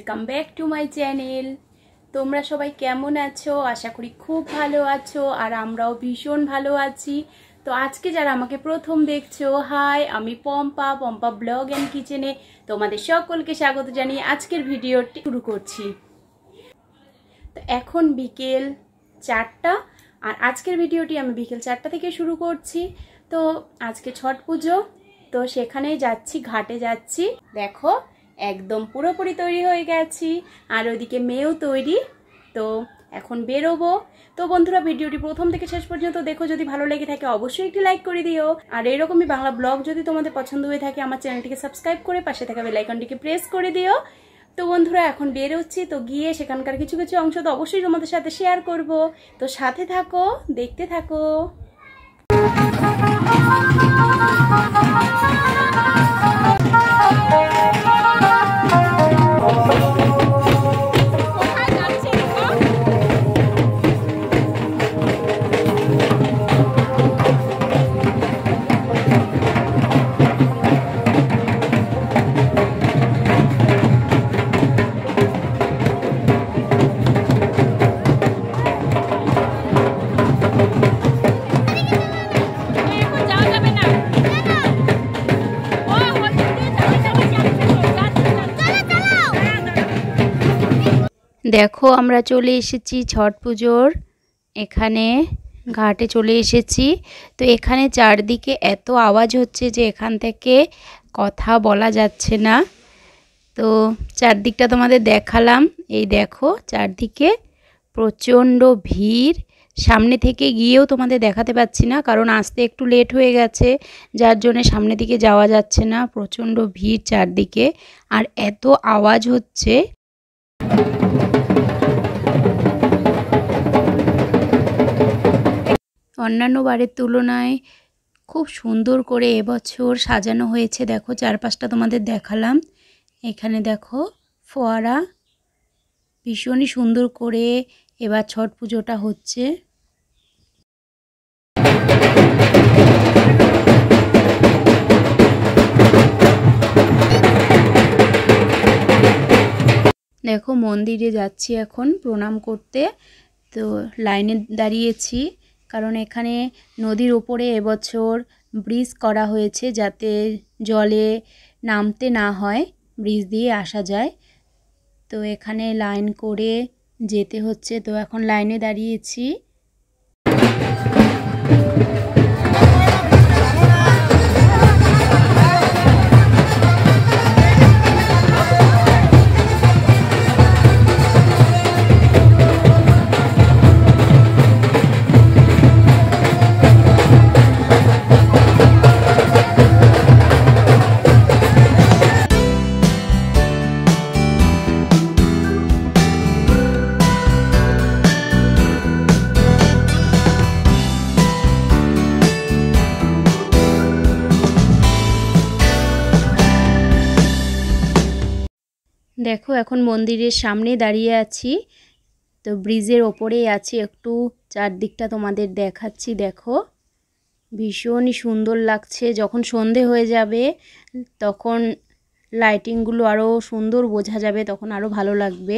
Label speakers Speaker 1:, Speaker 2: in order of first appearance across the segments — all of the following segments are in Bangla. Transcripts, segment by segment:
Speaker 1: Welcome back to my channel. তোমরা সবাই কেমন আছো? আশা করি খুব ভালো আছো, আর আমরাও ভীষণ ভালো আছি। তো আজকে যারা আমাকে প্রথম দেখছো, হাই, আমি পম্পা ব্লগ অ্যান্ড কিচেনে তোমাদের সকলকে স্বাগত জানিয়ে আজকের ভিডিওটি শুরু করছি। তো এখন বিকেল 4টা, আর আজকের ভিডিওটি আমি বিকেল 4টা থেকে শুরু করছি। তো আজকে ছট পুজো, তো সেখানেই যাচ্ছি, ঘাটে যাচ্ছি। দেখো একদম পুরোপুরি তৈরি হয়ে গেছি, আর ওইদিকে মেয়েও তৈরি। তো এখন বেরোবো। তো বন্ধুরা, ভিডিওটি প্রথম থেকে শেষ পর্যন্ত দেখো, যদি ভালো লেগে থাকে অবশ্যই একটি লাইক করে দিও। আর এরকমই বাংলা ব্লগ যদি তোমাদের পছন্দ হয়ে থাকে, আমার চ্যানেলটিকে সাবস্ক্রাইব করে পাশে থাকা বেল আইকনটিকে প্রেস করে দিও। তো বন্ধুরা, এখন বেরোচ্ছি। তো গিয়ে সেখানকার কিছু কিছু অংশ তো অবশ্যই তোমাদের সাথে শেয়ার করব। তো সাথে থাকো, দেখতে থাকো। দেখো আমরা চলে এসেছি ছট পুজোর এখানে, ঘাটে চলে এসেছি। তো এখানে চারদিকে এত আওয়াজ হচ্ছে যে এখান থেকে কথা বলা যাচ্ছে না। তো চারদিকটা তোমাদের দেখালাম। এই দেখো চারদিকে প্রচণ্ড ভিড়। সামনে থেকে গিয়েও তোমাদের দেখাতে পাচ্ছি না, কারণ আসতে একটু লেট হয়ে গেছে, যার জন্য সামনে দিকে যাওয়া যাচ্ছে না। প্রচণ্ড ভিড় চারদিকে, আর এত আওয়াজ হচ্ছে। অন্যান্য বারের তুলনায় খুব সুন্দর করে এবছর সাজানো হয়েছে। দেখো চারপাশটা তোমাদের দেখালাম। এখানে দেখো ফোয়ারা, ভীষণই সুন্দর করে এবার ছট পুজোটা হচ্ছে। দেখো মন্দিরে যাচ্ছি এখন প্রণাম করতে। তো লাইনে দাঁড়িয়েছি, কারণ এখানে নদীর ওপরে এবছর ব্রিজ করা হয়েছে, যাতে জলে নামতে না হয়, ব্রিজ দিয়ে আসা যায়। তো এখানে লাইন করে যেতে হচ্ছে। তো এখন লাইনে দাঁড়িয়েছি। দেখো এখন মন্দিরের সামনে দাঁড়িয়ে আছি। তো ব্রিজের ওপরেই আছি, একটু চারদিকটা তোমাদের দেখাচ্ছি। দেখো ভীষণই সুন্দর লাগছে। যখন সন্ধে হয়ে যাবে তখন লাইটিংগুলো আরও সুন্দর বোঝা যাবে, তখন আরও ভালো লাগবে।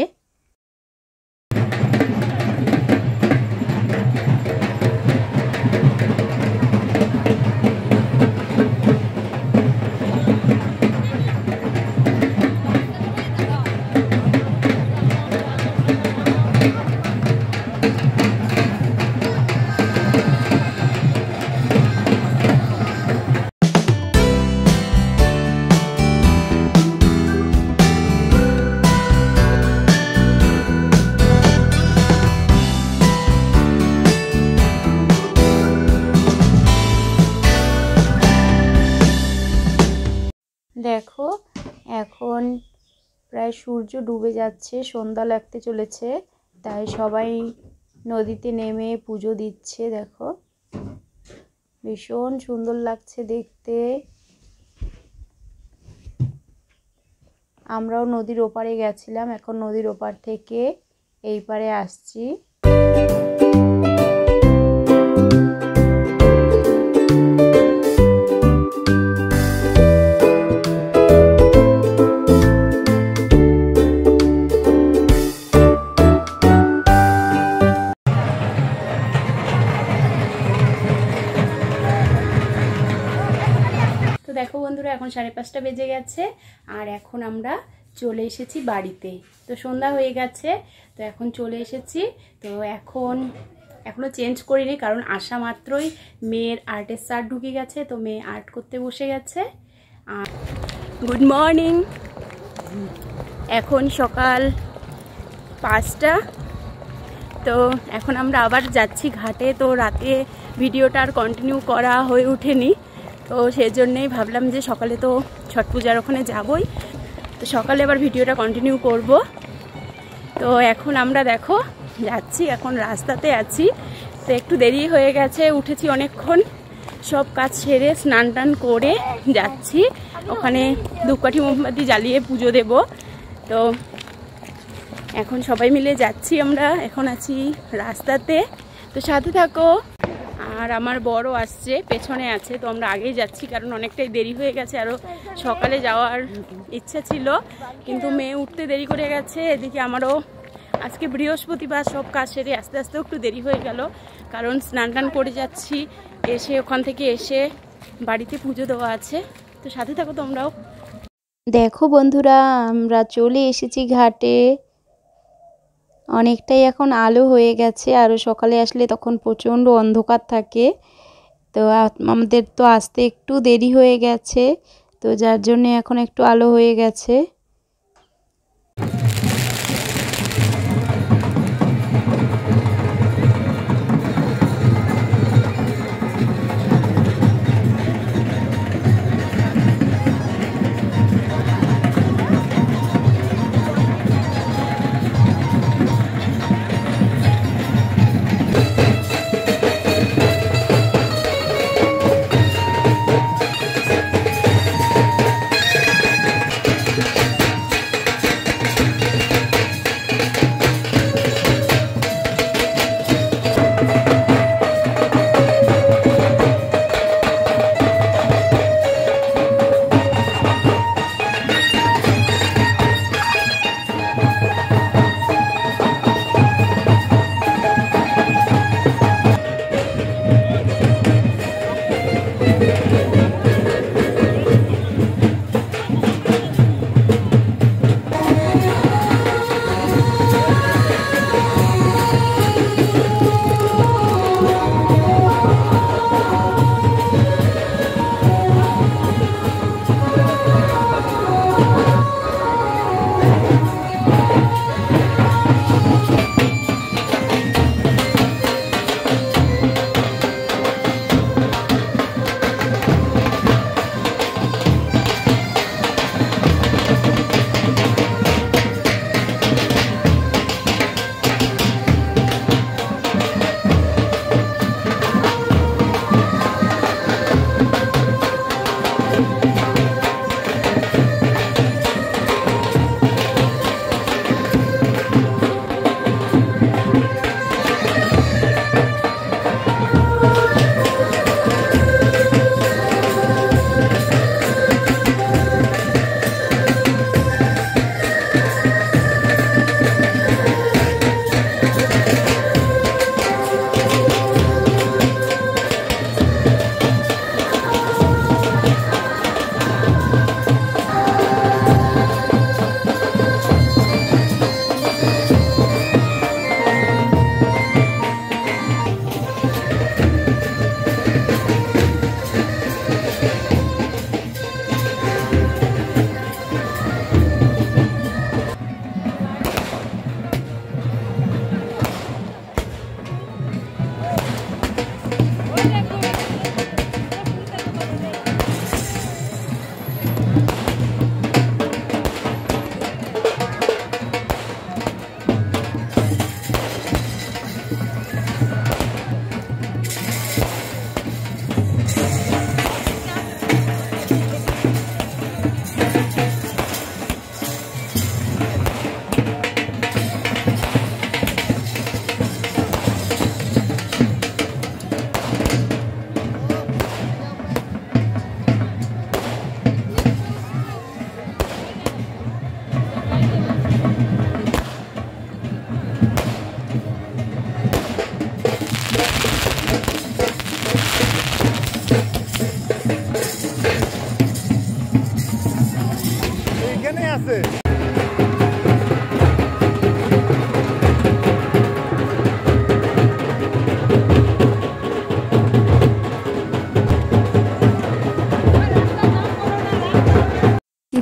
Speaker 1: দেখো এখন প্রায় সূর্য ডুবে যাচ্ছে, সন্ধ্যা লাগতে চলেছে, তাই সবাই নদীতে নেমে পুজো দিচ্ছে। দেখো ভীষণ সুন্দর লাগছে দেখতে। আমরাও নদীর ওপারে গেছিলাম, এখন নদীর ওপার থেকে এই পারে আসছি। দেখো বন্ধুরা, এখন 5:30 বেজে গেছে আর এখন আমরা চলে এসেছি বাড়িতে। তো সন্ধ্যা হয়ে গেছে, তো এখন চলে এসেছি। তো এখনও চেঞ্জ করিনি, কারণ আসা মাত্রই মেয়ের আর্টের স্যার ঢুকে গেছে, তো মেয়ে আর্ট করতে বসে গেছে। আর গুড মর্নিং, এখন সকাল 5টা। তো এখন আমরা আবার যাচ্ছি ঘাটে। তো রাতে ভিডিওটা আর কন্টিনিউ করা হয়ে ওঠেনি, তো সেজন্যই ভাবলাম যে সকালে তো ছট পূজার ওখানে যাবই, তো সকালে আবার ভিডিওটা কন্টিনিউ করব। তো এখন আমরা দেখো যাচ্ছি, এখন রাস্তাতে আছি। তো একটু দেরি হয়ে গেছে, উঠেছি অনেকক্ষণ, সব কাজ সেরে স্নান টান করে যাচ্ছি ওখানে ধূপকাঠি মোমবাতি জ্বালিয়ে পুজো দেব। তো এখন সবাই মিলে যাচ্ছি আমরা, এখন আছি রাস্তাতে, তো সাথে থাকো। আর আমার বড় আসছে, পেছনে আছে, তো আমরা আগেই যাচ্ছি কারণ অনেকটাই দেরি হয়ে গেছে। আরও সকালে যাওয়ার ইচ্ছা ছিল, কিন্তু মেয়ে উঠতে দেরি করে গেছে। এদিকে আমারও আজকে বৃহস্পতিবার, সব কাজ সেরে আস্তে আস্তেও একটু দেরি হয়ে গেল, কারণ স্নান টান করে যাচ্ছি, এসে ওখান থেকে এসে বাড়িতে পুজো দেওয়া আছে। তো সাথে থাকো তোমরাও।
Speaker 2: দেখো বন্ধুরা, আমরা চলে এসেছি ঘাটে। অনেকটাই এখন আলো হয়ে গেছে, আরও সকালে আসলে তখন প্রচণ্ড অন্ধকার থাকে। তো আমাদের তো আসতে একটু দেরি হয়ে গেছে, তো যার জন্য এখন একটু আলো হয়ে গেছে।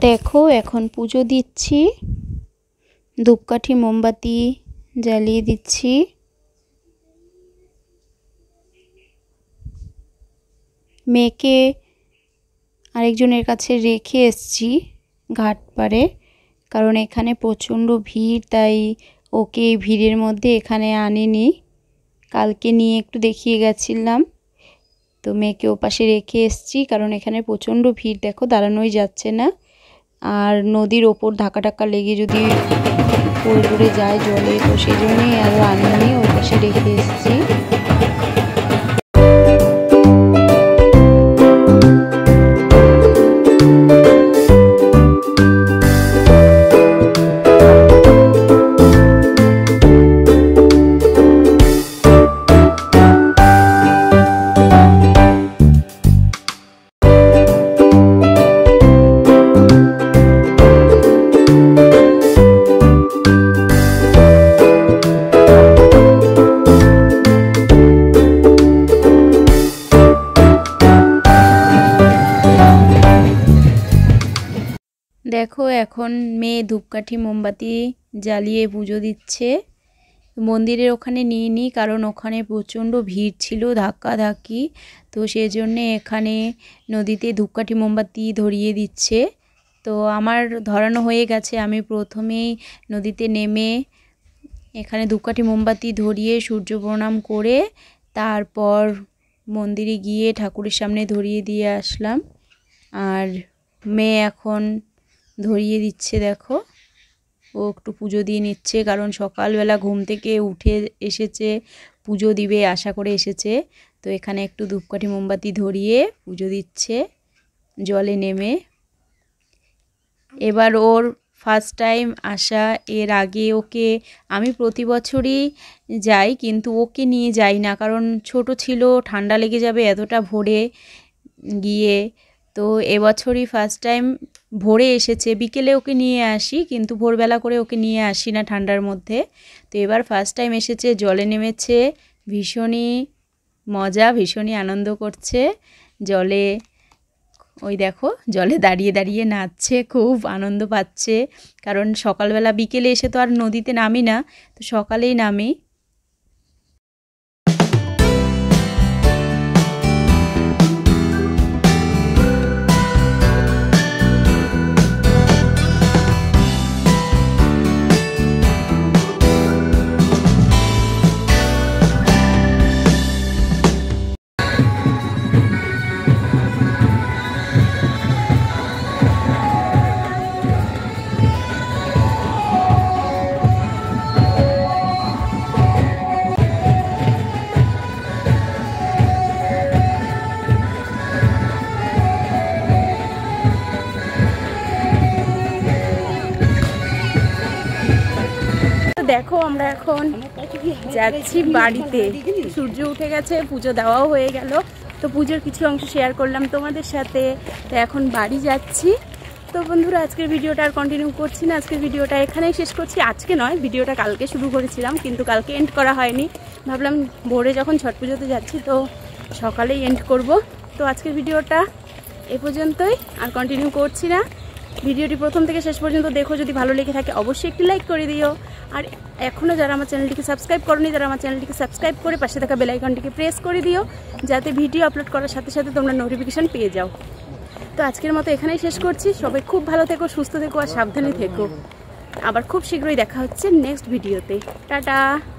Speaker 2: দেখো এখন পুজো দিচ্ছি, ধূপকাঠি মোমবাতি জ্বালিয়ে দিচ্ছি। মেয়েকে আরেকজনের কাছে রেখে এসেছি ঘাট পাড়ে, কারণ এখানে প্রচণ্ড ভিড়, তাই ওকে ভিড়ের মধ্যে এখানে আনিনি। কালকে নিয়ে একটু দেখিয়ে গেছিলাম, তো মেয়েকে ওপাশে রেখে এসেছি কারণ এখানে প্রচণ্ড ভিড়, দেখো দাঁড়ানোই যাচ্ছে না। আর নদীর ওপর ধাক্কা টাক্কা লেগে যদি পড়ে টড়ে যায় জলে, তো সেই জন্যই আরও আনিনি, ওই পাশে রেখে এসেছি। দেখো এখন মেয়ে ধূপকাঠি মোমবাতি জ্বালিয়ে পুজো দিচ্ছে। মন্দিরের ওখানে নিয়ে নিই, কারণ ওখানে প্রচণ্ড ভিড় ছিল, ধাক্কাধাক্কি, তো সেই জন্যে এখানে নদীতে ধূপকাঠি মোমবাতি ধরিয়ে দিচ্ছে। তো আমার ধরানো হয়ে গেছে, আমি প্রথমেই নদীতে নেমে এখানে ধূপকাঠি মোমবাতি ধরিয়ে সূর্য প্রণাম করে তারপর মন্দিরে গিয়ে ঠাকুরের সামনে ধরিয়ে দিয়ে আসলাম। আর মেয়ে এখন ধরিয়ে দিচ্ছে, দেখো ও একটু পুজো দিয়ে নিচ্ছে, কারণ সকালবেলা ঘুম থেকে উঠে এসেছে, পুজো দিবে আশা করে এসেছে। তো এখানে একটু ধূপকাঠি মোমবাতি ধরিয়ে পুজো দিচ্ছে জলে নেমে। এবার ওর ফার্স্ট টাইম আসা, এর আগে ওকে আমি প্রতি বছরই যাই, কিন্তু ওকে নিয়ে যাই না, কারণ ছোট ছিল, ঠান্ডা লেগে যাবে এতটা ভোরে গিয়ে। তো এবছরই ফার্স্ট টাইম ভোরে এসেছে, বিকেলে ওকে নিয়ে আসি, কিন্তু ভোরবেলা করে ওকে নিয়ে আসি না ঠান্ডার মধ্যে। তো এবার ফার্স্ট টাইম এসেছে, জলে নেমেছে, ভীষণই মজা, ভীষণই আনন্দ করছে জলে। ওই দেখো জলে দাঁড়িয়ে দাঁড়িয়ে নাচছে, খুব আনন্দ পাচ্ছে, কারণ সকালবেলা বিকেলে এসে তো আর নদীতে নামি না, তো সকালেই নামি।
Speaker 1: দেখো আমরা এখন যাচ্ছি বাড়িতে, সূর্য উঠে গেছে, পুজো দেওয়াও হয়ে গেল, তো পুজোর কিছু অংশ শেয়ার করলাম তোমাদের সাথে। তো এখন বাড়ি যাচ্ছি। তো বন্ধুরা আজকের ভিডিওটা আর কন্টিনিউ করছি না, আজকের ভিডিওটা এখানেই শেষ করছি। আজকে নয়, ভিডিওটা কালকে শুরু করেছিলাম, কিন্তু কালকে এন্ড করা হয়নি, ভাবলাম ভোরে যখন ছট পুজোতে যাচ্ছি তো সকালেই এন্ড করব। তো আজকের ভিডিওটা এ পর্যন্তই, আর কন্টিনিউ করছি না। ভিডিওটি প্রথম থেকে শেষ পর্যন্ত দেখো, যদি ভালো লেগে থাকে অবশ্যই একটি লাইক করে দিও। আর এখনও যারা আমার চ্যানেলটিকে সাবস্ক্রাইব করোনি, তারা আমার চ্যানেলটিকে সাবস্ক্রাইব করে পাশে থাকা বেল আইকনটিকে প্রেস করে দিও, যাতে ভিডিও আপলোড করার সাথে সাথে তোমরা নোটিফিকেশান পেয়ে যাও। তো আজকের মতো এখানেই শেষ করছি। সবাই খুব ভালো থেকো, সুস্থ থেকো আর সাবধানে থেকো। আবার খুব শীঘ্রই দেখা হচ্ছে নেক্সট ভিডিওতে। টাটা।